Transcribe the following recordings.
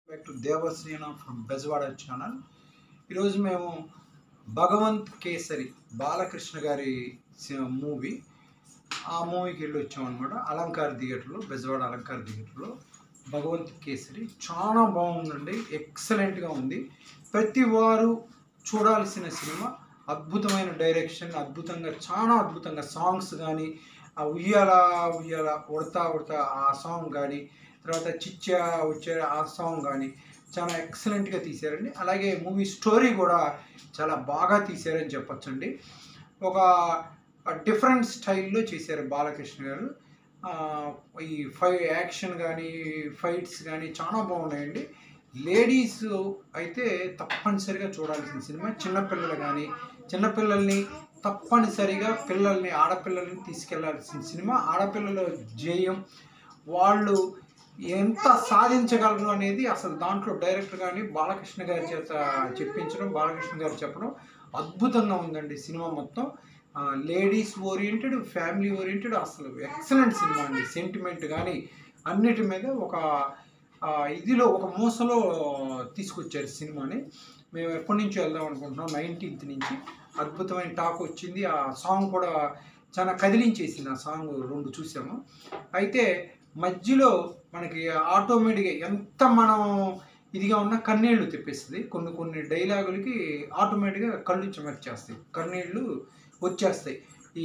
Back to Devasena from Bezwada channel. ఈరోజు మేము భగవంత్ కేసరి బాలకృష్ణ గారి మూవీ ఆ మూవీకి వెళ్ళి వచ్చామన్నమాట. అలంకార్ థియేటర్లో, బెజవాడ అలంకార్ థియేటర్లో భగవంత్ కేసరి చాలా బాగుందండి. ఎక్సలెంట్గా ఉంది. ప్రతి వారు చూడాల్సిన సినిమా. అద్భుతమైన డైరెక్షన్, చాలా అద్భుతంగా సాంగ్స్ కానీ, ఆ ఉయ్యాల ఉయ్యాల ఉడతా ఉడతా ఆ సాంగ్ కానీ, తర్వాత చిచ్చా వచ్చే ఆ సాంగ్ కానీ చాలా ఎక్సలెంట్గా తీశారండి. అలాగే మూవీ స్టోరీ కూడా చాలా బాగా తీశారని చెప్పొచ్చండి. ఒక డిఫరెంట్ స్టైల్లో చేశారు బాలకృష్ణ గారు. ఈ యాక్షన్ కానీ, ఫైట్స్ కానీ చాలా బాగున్నాయండి. లేడీస్ అయితే తప్పనిసరిగా చూడాల్సిన సినిమా. చిన్నపిల్లల్ని తప్పనిసరిగా ఆడపిల్లల్ని తీసుకెళ్లాల్సిన సినిమా. ఆడపిల్లల జయం, వాళ్ళు ఎంత సాధించగలరు అనేది అసలు దాంట్లో డైరెక్టర్ కానీ బాలకృష్ణ గారి చేత బాలకృష్ణ గారు చెప్పడం అద్భుతంగా ఉందండి. సినిమా మొత్తం లేడీస్ ఓరియంటెడ్, ఫ్యామిలీ ఓరియంటెడ్, అసలు ఎక్సలెంట్ సినిమా అండి. సెంటిమెంట్ కానీ అన్నిటి మీద ఒక మూసలో తీసుకొచ్చారు సినిమాని. మేము ఎప్పటి నుంచో వెళ్దాం అనుకుంటున్నాం, 19th నుంచి. అద్భుతమైన టాక్ వచ్చింది. ఆ సాంగ్ కూడా చాలా కదిలించేసింది. ఆ సాంగ్ 2 చూసాము. అయితే మధ్యలో మనకి ఆటోమేటిక్గా ఎంత మనం ఇదిగా ఉన్న కన్నీళ్లు తెప్పిస్తుంది. కొన్ని డైలాగులకి ఆటోమేటిక్గా కళ్ళు చెమర్చేస్తాయి, కన్నీళ్ళు వచ్చేస్తాయి. ఈ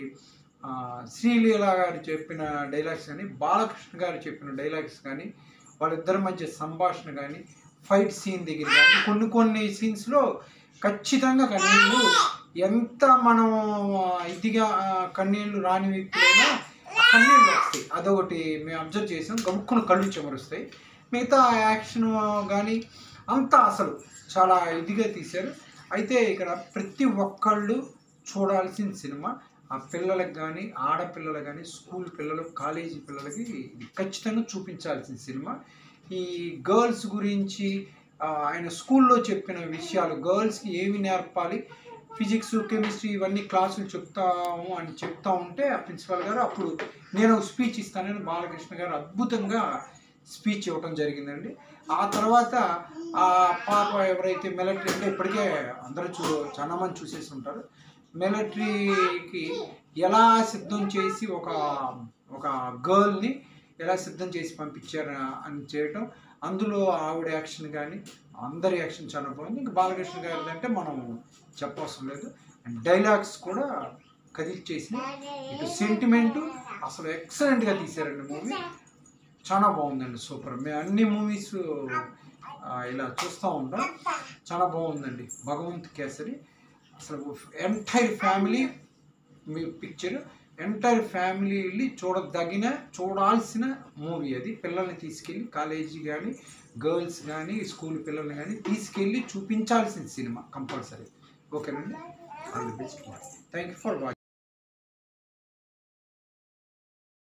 శ్రీలీల గారు చెప్పిన డైలాగ్స్ కానీ, బాలకృష్ణ గారు చెప్పిన డైలాగ్స్ కానీ, వాళ్ళిద్దరి మధ్య సంభాషణ కానీ, ఫైట్ సీన్ దగ్గర కానీ కొన్ని సీన్స్లో ఖచ్చితంగా కన్నీళ్ళు, ఎంత మనం ఇదిగా కన్నీళ్ళు రాని వ్యక్తులైనా కన్నీళ్ళు వస్తాయి. అదొకటి మేము అబ్జర్వ్ చేసాం. గమ్ముక్కున్న కళ్ళు చెమరుస్తాయి. మిగతా యాక్షన్ కానీ అంతా అసలు చాలా ఇదిగా తీశారు. అయితే ఇక్కడ ప్రతి ఒక్కళ్ళు చూడాల్సిన సినిమా. ఆ పిల్లలకు కానీ, ఆడపిల్లలకు కానీ, స్కూల్ పిల్లలు, కాలేజీ పిల్లలకి ఖచ్చితంగా చూపించాల్సిన సినిమా. ఈ గర్ల్స్ గురించి ఆయన స్కూల్లో చెప్పిన విషయాలు, గర్ల్స్కి ఏమి నేర్పాలి, ఫిజిక్స్, కెమిస్ట్రీ ఇవన్నీ క్లాసులు చెప్తా ఉంటే ఆ ప్రిన్సిపల్ గారు, అప్పుడు నేను స్పీచ్ ఇస్తానని బాలకృష్ణ గారు అద్భుతంగా స్పీచ్ ఇవ్వడం జరిగిందండి. ఆ తర్వాత ఆ పాప ఎవరైతే మిలిటరీ, అంటే ఇప్పటికే అందరూ చాలా మంది చూసేసి ఉంటారు, మిలిటరీకి ఎలా సిద్ధం చేసి ఒక గర్ల్ని ఎలా సిద్ధం చేసి పంపించారు అని చేయటం, అందులో ఆవిడ యాక్షన్ కానీ అందరి యాక్షన్ చాలా బాగుంది. ఇంకా బాలకృష్ణ గారిది అంటే మనం చెప్పవసరం లేదు. అండ్ డైలాగ్స్ కూడా కదిలిచేసి, ఇటు సెంటిమెంటు అసలు ఎక్సలెంట్గా తీశారండి. మూవీ చాలా బాగుందండి, సూపర్. మేము అన్ని మూవీస్ ఇలా చూస్తూ ఉంటాం. చాలా బాగుందండి భగవంత్ కేసరి. అసలు entire family picture, entire family వెళ్ళి చూడాల్సిన మూవీ అది. పిల్లల్ని తీసుకెళ్ళి, కాలేజీ కానీ, గర్ల్స్ కానీ, స్కూల్ పిల్లల్ని కానీ తీసుకెళ్ళి చూపించాల్సిన సినిమా కంపల్సరీ. ఓకేనండి. All the best. Thank you for watching.